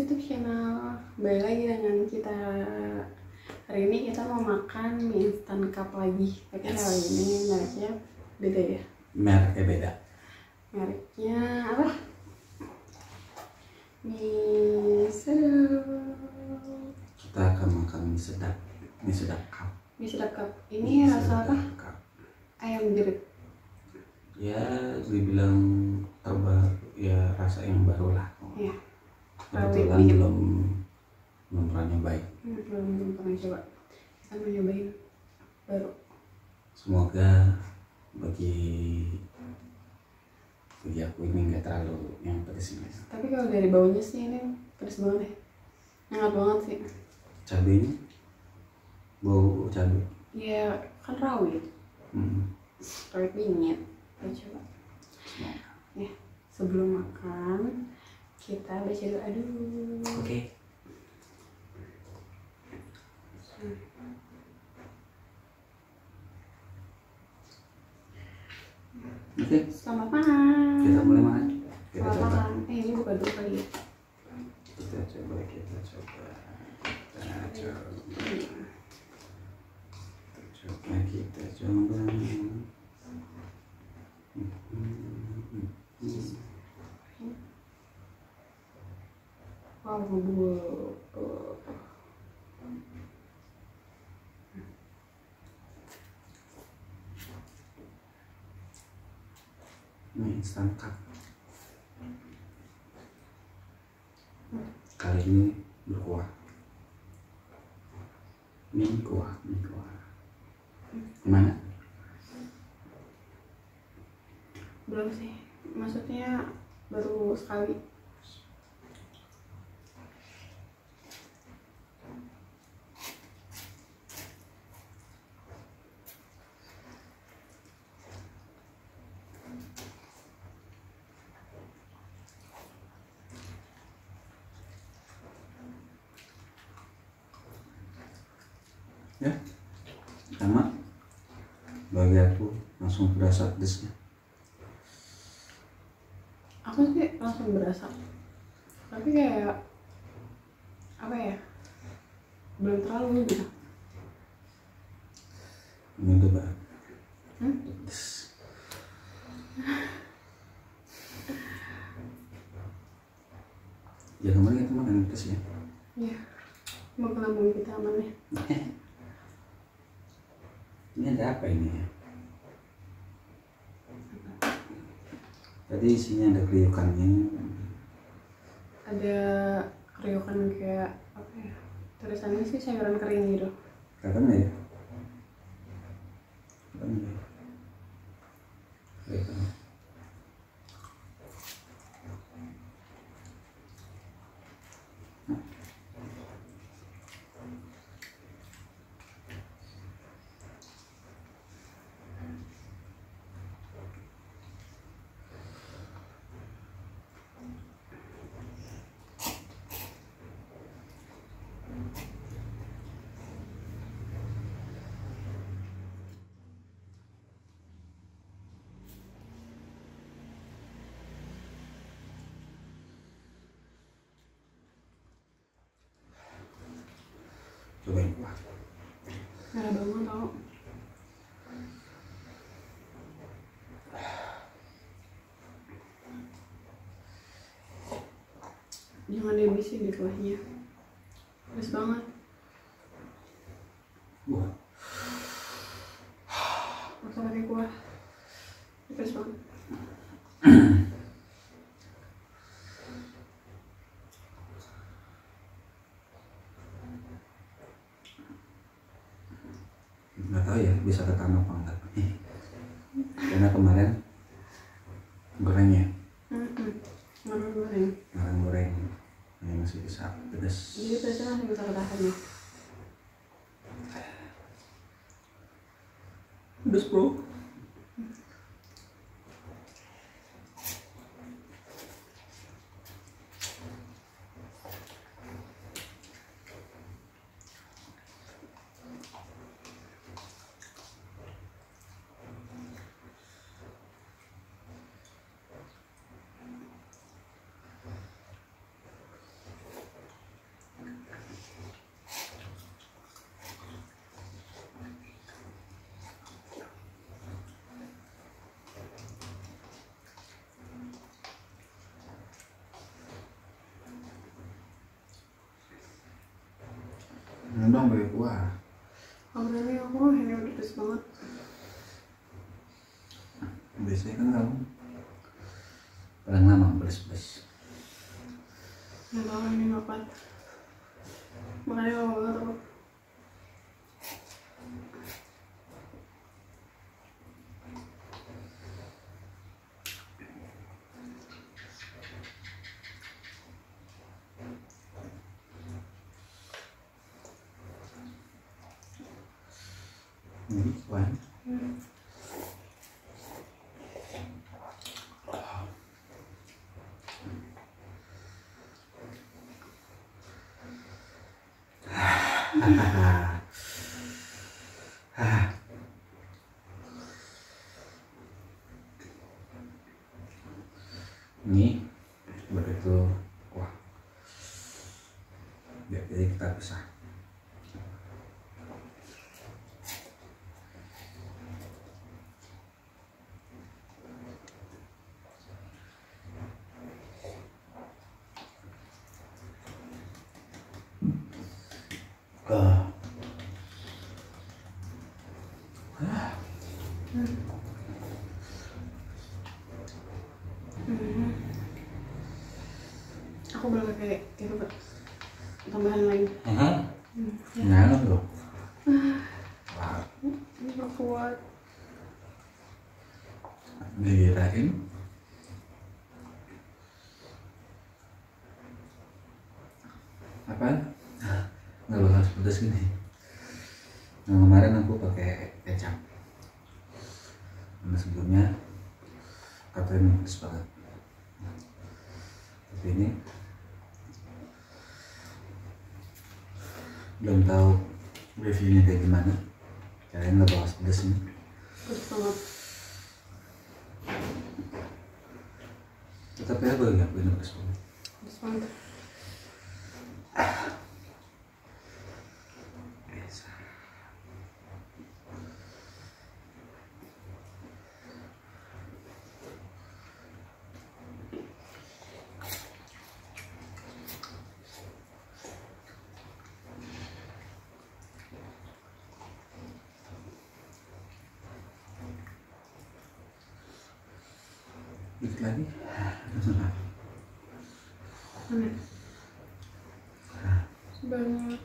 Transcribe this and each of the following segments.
YouTube channel. Balik lagi dengan kita. Hari ini kita mau makan mie instan cup lagi. Tapi kali ini mereknya beda ya. Mereknya beda. Mereknya apa? Mie sedap. Kita akan makan mie sedap. Mie sedap cup. Mie sedap cup. Ini rasa apa? Cup. Ayam jerit. Ya dibilang terbaru, ya rasa yang baru lah. Iya. Kebetulan belum pernah nyobain. Belum pernah coba. Kita mau nyobain baru. Semoga bagi aku ini nggak terlalu yang pedes ini. Tapi kalau dari baunya sih ini pedes banget ya. Hangat banget sih. Cabenya, bau cabai. Ya kan rawit. Rawit bingit. Kita coba. Ya, sebelum makan kita baca doa dulu. Oke. Oke. Selamat makan. Kita mulai makan. Kita Selamat coba. makan. Ini buka dulu kali ya. Kita coba. Wow, bubur. Mie instan cup. Kali ini berkuah. Mie kuah. Gimana? Belum sih. Maksudnya baru sekali. Ya, sama bagi aku langsung berasa pedesnya. Aku sih langsung berasa. Tapi kayak apa ya? Belum terlalu gitu. Ini udah banget. Pedes. Ya kemarin kita makan pedes ya. Iya. Mau lambung kita aman ya. Ini ada apa ini ya? Tadi isinya ada kriukannya. Ada kriukan kayak apa ya? Tulisannya sih sayuran kering gitu. Kelihatan nggak ya? Kelihatan nggak ya? Kelihatan. Cobain kuah. Merah banget tau. Jangan dihabisin di kuahnya. Pedes banget. Wah, Masa pakai kuah. Pedes banget. nggak tahu ya bisa ketahan apa enggak. Karena kemarin gorengnya, goreng, ini masih bisa pedas. Jadi pedesnya langsung bisa ketahan ya. Pedas bro. mau pakai kuah. Ini aku ini udah pedes banget. Biasanya kan kamu paling lama pedes-pedes. Nggak tahu ini apa. Makanya lama banget aku. Ini kuah. Ini begitu, wah, jadi kita pisah. Aku belum pakai itu Pak. Tambahan lain. Nyaman loh. Wah, Ini gak kuat. dikirain apa? Nggak bakal pedas gini. Nah, kemarin aku pakai kecap. Karena sebelumnya katanya pedas banget. Tapi ini belum tahu reviewnya kayak gimana. Kalian nggak bakal pedas ini. Pedes banget. Tetapi aku nggak punya pedas banget. Pedes banget. Biasa. Dikit lagi. Banyak.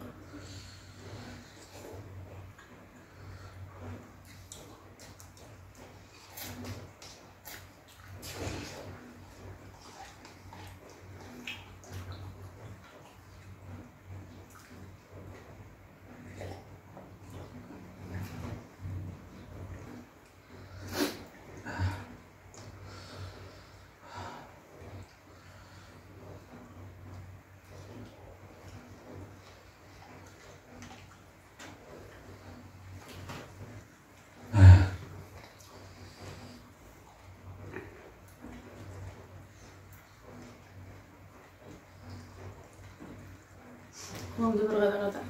Mau bisa berkata-kata.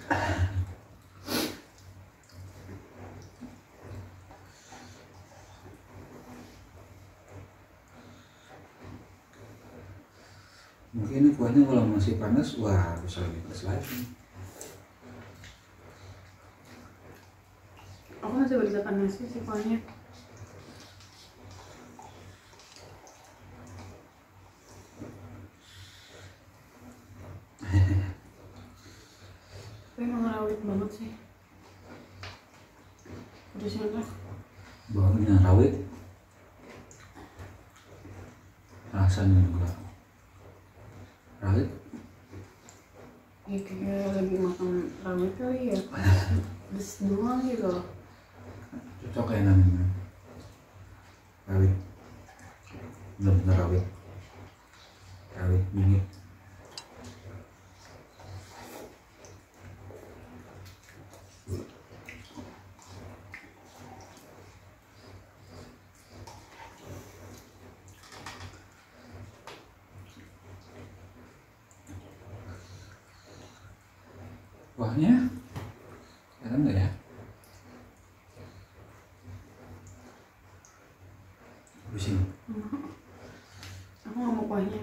Mungkin ini kuahnya kalau masih panas, wah bisa lebih panas lagi. Aku masih bisa panas sih kuahnya. Tapi emang rawit banget sih. Pedesnya tuh. Bawangnya rawit, rasanya juga rawit. Ya kayak lagi makan rawit kali ya. Pedes doang gitu loh. Cocok kayak namanya rawit, bener-bener rawit, rawit bingit. Kuahnya enak nggak ya? Pusing. Aku nggak mau kuahnya.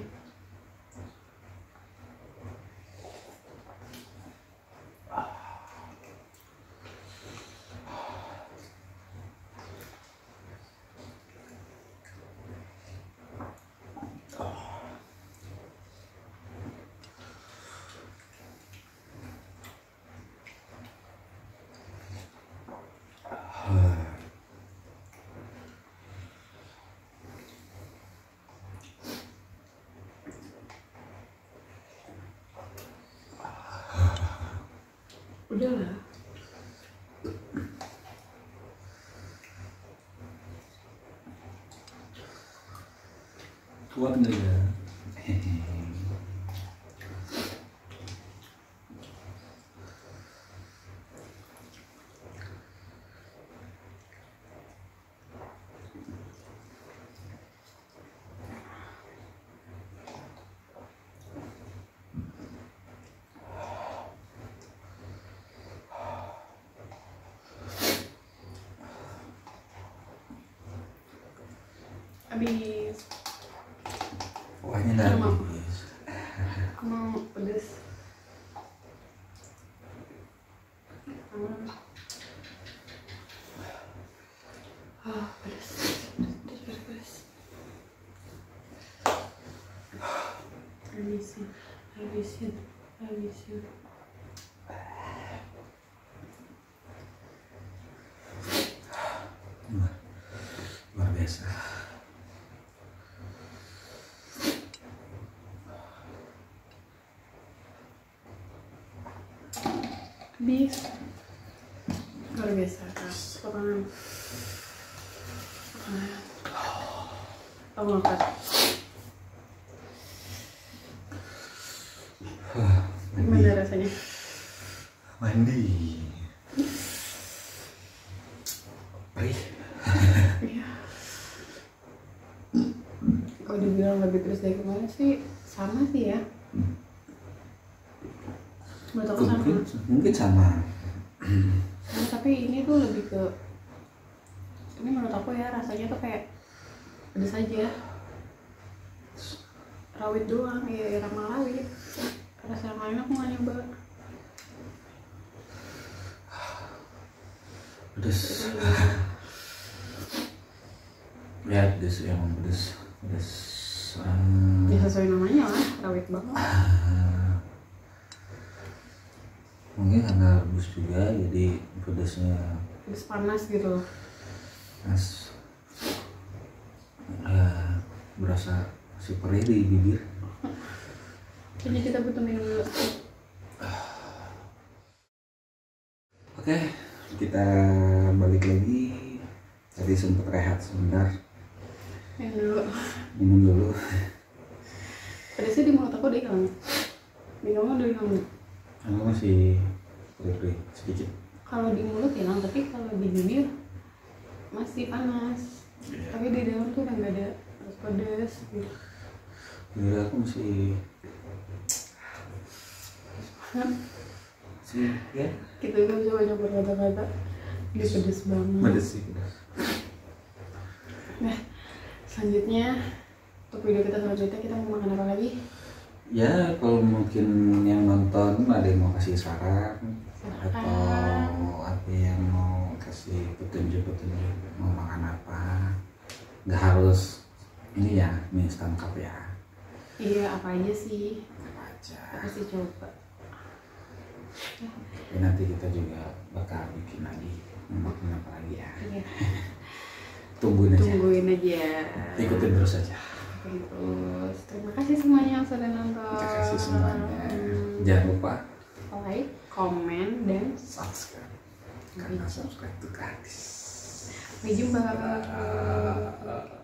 Udahlah. Kuat nggak ya? Habis. Kuahnya nggak Sama. habis. Aku mau pedes. Pedes. Pedes. Habisin. Luar biasa. Habis. Luar biasa, Kak. Potongan. Aku makan. Gimana rasanya? Mandi. Perih. Iya. Kalau dibilang lebih pedas dari kemarin sih sama sih ya. Menurut aku sama. Mungkin sama. Nah, tapi ini tuh lebih ke, ini menurut aku ya rasanya tuh kayak pedas aja. Rawit doang, ya irama rawit. Rasa yang lain aku nggak nyoba. Pedes. Ya pedes, emang pedes. Ya sesuai namanya lah, rawit banget. Mungkin karena rebus juga jadi pedesnya Pedas panas gitu loh. pas ya berasa si perih di bibir. Kayaknya kita butuh minum dulu. Oke, kita balik lagi. Tadi sempat rehat sebentar. Minum dulu. Pedasnya di mulut aku udah hilang. Di kamu udah hilang. Aku masih perih sedikit. Kalau di mulut hilang, tapi kalau di bibir masih panas. Tapi di dalam tuh udah nggak ada pedas gitu. Bibir aku masih ya. Kita kan coba nyoba kata-kata. Ini pedas banget. Pedes sih pedes. Nah, selanjutnya untuk video kita selanjutnya kita mau makan apa lagi? Ya kalau mungkin yang nonton ada yang mau kasih saran atau ada yang mau kasih petunjuk mau makan apa, nggak harus ini ya mie instan cup ya. Iya, apa aja sih? Apa aja. Aku sih coba. Tapi nanti kita juga bakal bikin lagi makan apa lagi ya. Iya. Tungguin aja. Ikutin terus aja. Terus terima kasih semuanya yang sudah nonton. Terima kasih semuanya. Jangan lupa like, komen, dan subscribe karena subscribe itu gratis. sampai jumpa.